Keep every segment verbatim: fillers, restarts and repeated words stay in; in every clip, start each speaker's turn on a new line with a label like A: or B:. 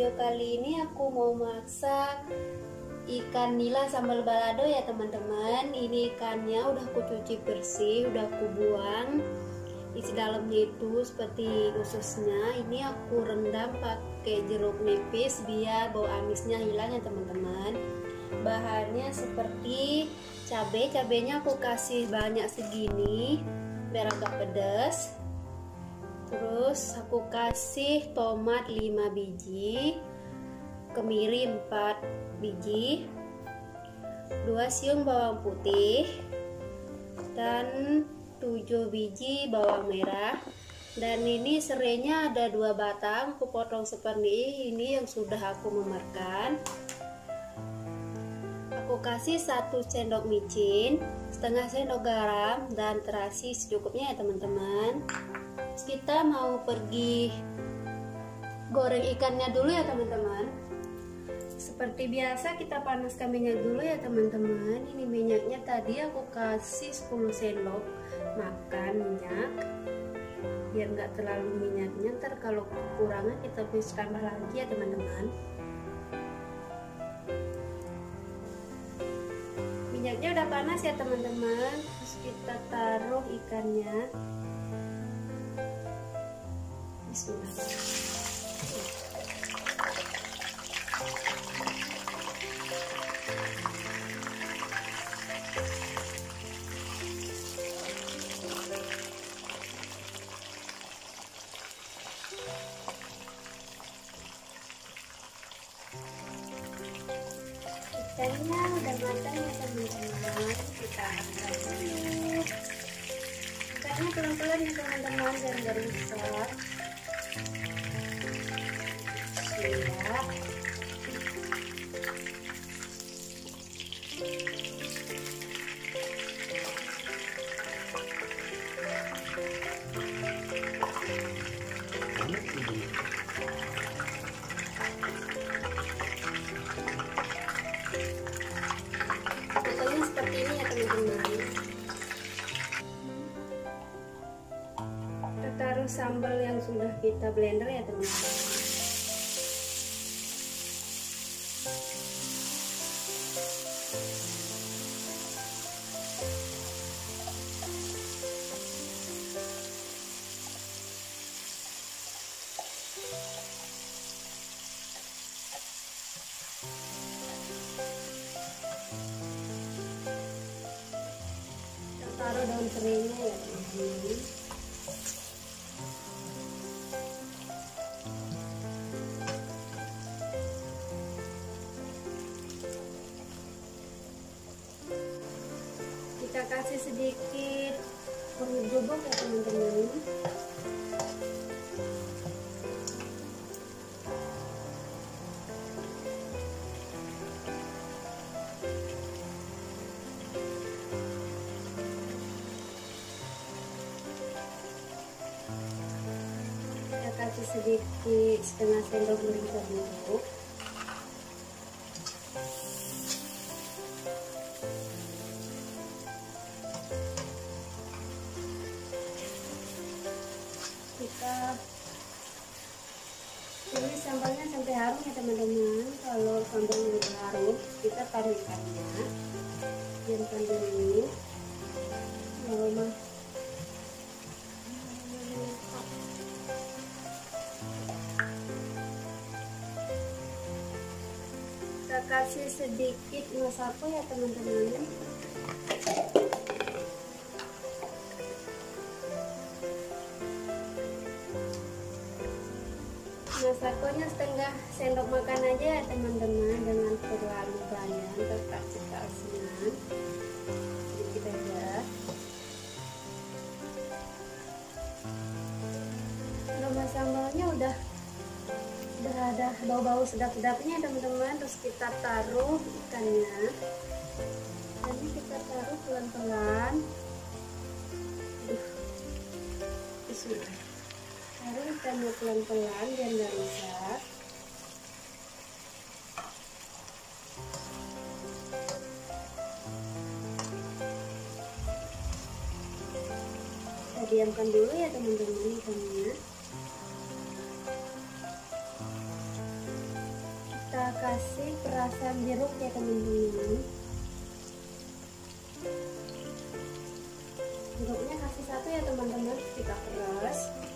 A: video kali ini aku mau masak ikan nila sambal balado ya teman-teman. Ini ikannya udah aku cuci bersih, udah aku buang isi dalamnya itu seperti ususnya. Ini aku rendam pakai jeruk nipis biar bau amisnya hilang ya teman-teman. Bahannya seperti cabai, cabainya aku kasih banyak segini biar agak pedas. Terus aku kasih tomat lima biji, kemiri empat biji, dua siung bawang putih, dan tujuh biji bawang merah. Dan ini serainya ada dua batang, aku potong seperti ini yang sudah aku memarkan. Aku kasih satu sendok micin, setengah sendok garam, dan terasi secukupnya ya teman-teman. Kita mau pergi goreng ikannya dulu ya teman-teman. Seperti biasa kita panaskan minyak dulu ya teman-teman. Ini minyaknya tadi aku kasih sepuluh sendok makan minyak biar nggak terlalu minyaknya, ntar kalau kekurangan kita bisa tambah lagi ya teman-teman. Minyaknya udah panas ya teman-teman. Terus kita taruh ikannya. Bismillah. Ikannya udah matang ya teman-teman, kita angkat dulu. Ikannya pelan-pelan ya teman-teman biar nggak rusak. Siap. Pokoknya seperti ini ya teman-teman. Kita taruh sambal yang sudah kita blender ya teman-teman. Taruh daun seringnya ya teman-teman. Kita kasih sedikit kunyit bubuk ya teman-teman. Kasih sedikit setengah sendok merica bubuk. Kita tumis sambalnya sampai harum ya teman-teman. Kalau sambalnya udah harum, kita taruh ikannya. Diamkan dulu. Aroma kita kasih sedikit masako ya teman-teman. Masakonya setengah sendok makan aja ya teman-teman, jangan terlalu banyak, tetap kita asinan sedikit aja. Aroma sambalnya udah udah ada bau-bau sedap-sedapnya teman-teman. Terus kita taruh ikannya. Jadi kita taruh pelan-pelan. Bismillah. Taruh ikannya pelan-pelan biar nggak rusak. Kita diamkan dulu ya teman-teman ikannya. kita kasih perasan jeruk ya teman-teman. Jeruknya kasih satu ya teman-teman, kita peras.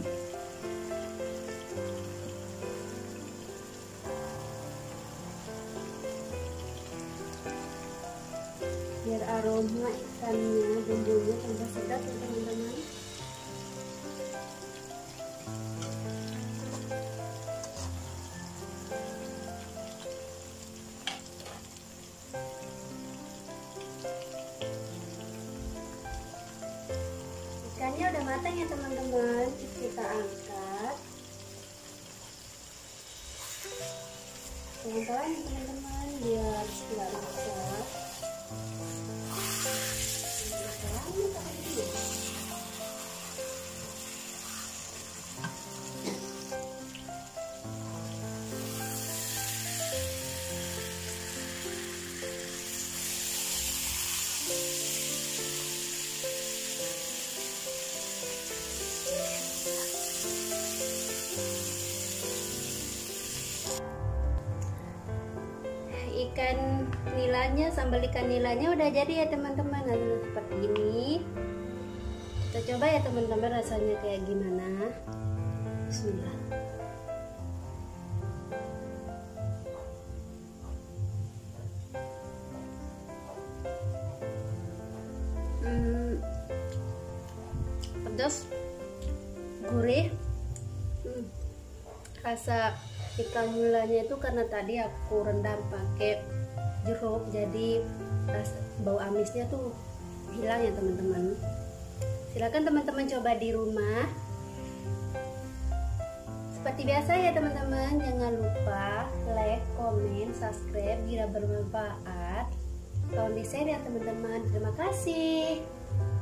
A: Biar aroma ikannya, bumbunya tambah sedap ya teman-teman. Ikannya udah matang ya teman-teman, kita angkat. Pelan-pelan ya teman-teman, biar nggak rusak. Ikan nilanya, sambal ikan nilanya udah jadi ya teman-teman. Nah, seperti ini. Kita coba ya teman-teman rasanya kayak gimana. Bismillah. Hmm, pedas, gurih. Hmm, rasa ikan nilanya itu karena tadi aku rendam pakai jeruk, jadi rasa bau amisnya tuh hilang ya teman-teman. Silakan teman-teman coba di rumah. Seperti biasa ya teman-teman, jangan lupa like, komen, subscribe jika bermanfaat. Tolong di share ya teman-teman. Terima kasih.